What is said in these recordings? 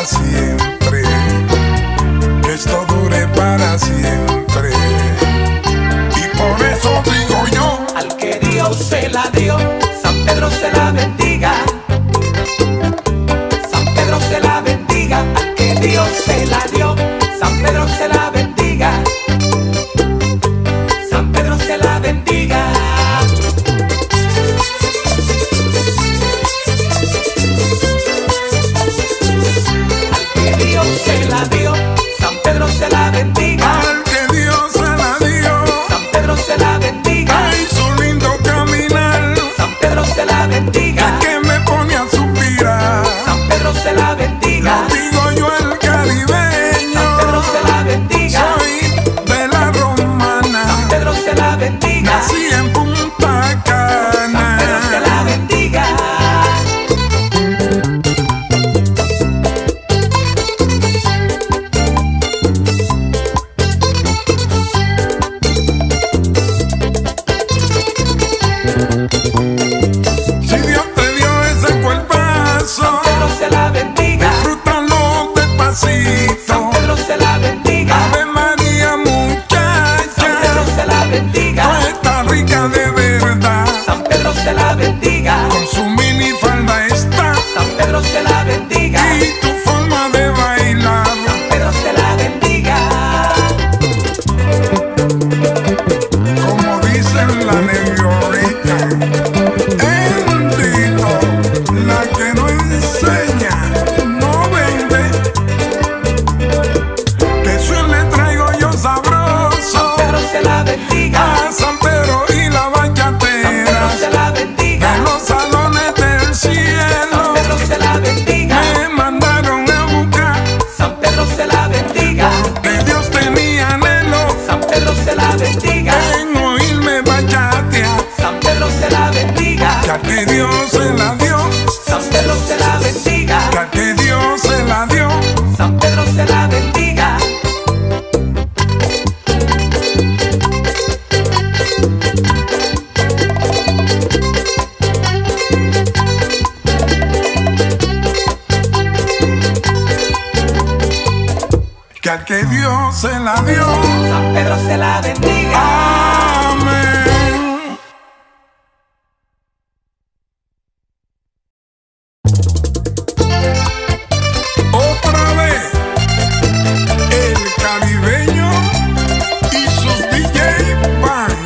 siempre, que esto dure para siempre. Y por eso digo yo, al que Dios se la dio, San Pedro se la bendiga. San Pedro se la bendiga, al que Dios se la dio, San Pedro se la bendiga. San Pedro se la bendiga. Al que Dios se la dio, San Pedro se la bendiga. al que Dios se la dio, San Pedro se la bendiga. ay, su lindo caminar, San Pedro se la bendiga. que me pone a suspirar. San Pedro se la bendiga. Lo digo yo el caribeño, San Pedro se la bendiga. soy de la romana, San Pedro se la bendiga. nací en Punta Cana. San Pedro se la bendiga. Si Dios te dio ese cuerpazo, San Pedro se la bendiga. disfrútalo despacito. San Pedro se la bendiga. Ave María, San Pedro muchacha, se la tú bendiga. estás rica de verdad. San Pedro se la bendiga. Con su minifalda está San Pedro se la bendiga. y tu forma de bailar. San Pedro se la bendiga. Como dicen la neviorita, bendito, la que no enseña, no vende. Que eso le traigo yo sabroso San Pedro se la bendiga. a San Pedro y la San Pedro bachatera. se la bendiga. De los salones del San cielo Pedro se la bendiga. me mandaron a buscar, San Pedro se la bendiga. que Dios tenía anhelo San Pedro se la bendiga. en oírme bachatear. San Pedro se la bendiga. Ya que Dios se la dio, San Pedro se la bendiga. ya que Dios se la dio, San Pedro se la bendiga. que al que Dios se la dio. San Pedro se la bendiga. Amén. Otra vez, el caribeño y sus DJ Band.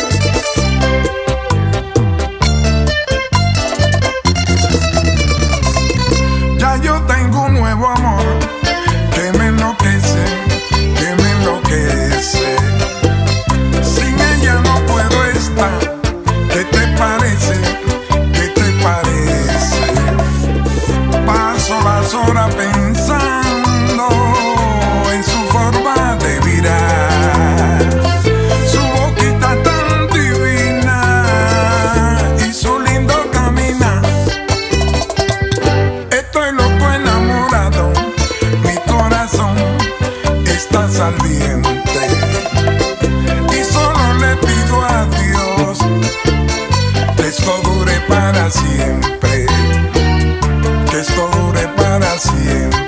Ya yo tengo un nuevo amor que me enloquece, que me enloquece. Sin ella no puedo estar. ¿Qué te parece? ¿Qué te parece? Paso las horas pensando en su forma de mirar, su boquita tan divina y su lindo caminar. Estoy loco enamorado, mi corazón está saliente y solo le pido a Dios que esto dure para siempre, que esto dure para siempre.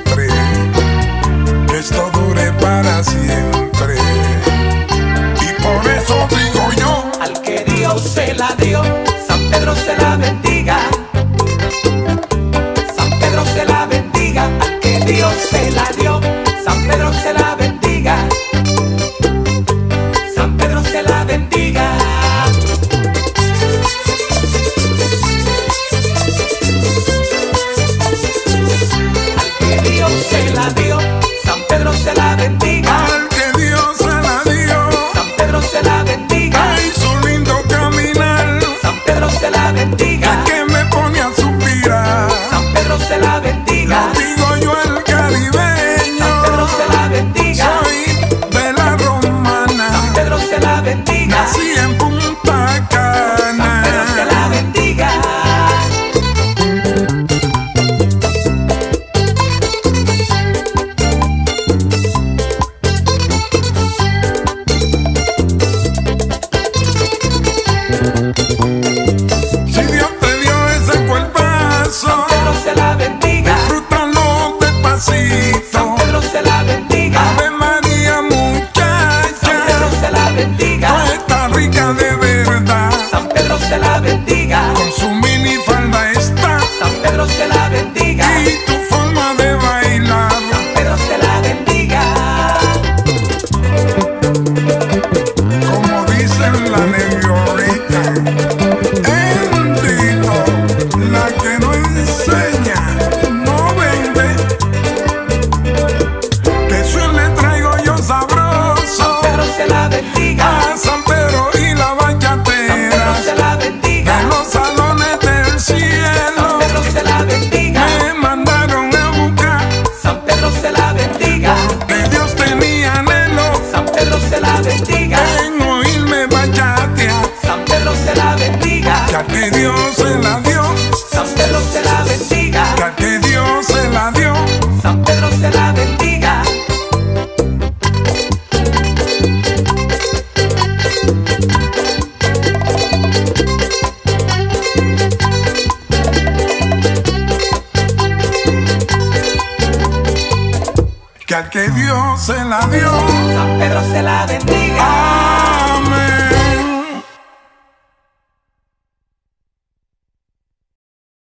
bendiga. y tu forma de bailar. San Pedro se la bendiga. Como dicen la neviorita, bendito, la que no enseña, no vende. Que eso le traigo yo sabroso San Pedro se la bendiga. a San Pedro y la San Pedro bachatera se la bendiga. de los salones del San cielo. Pedro se la bendiga. Me mandaron a buscar San Pedro se la bendiga. que Dios tenía anhelo San Pedro se la bendiga. en oírme bachatear. San Pedro se la bendiga. Ya que Dios se la dio, San Pedro se la bendiga. ya que Dios se la dio. San Pedro se la bendiga. Que al que Dios se la dio, San Pedro se la bendiga.